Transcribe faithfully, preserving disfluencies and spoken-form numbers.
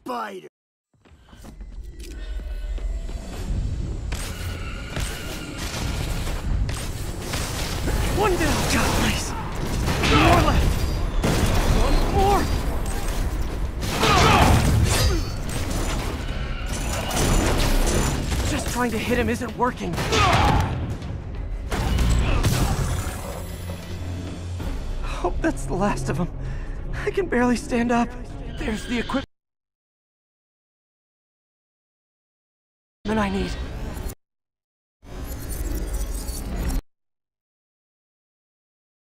spider. One down. God, nice. More left. One more. Just trying to hit him isn't working. Hope that's the last of them. I can barely stand up. There's the equipment I need.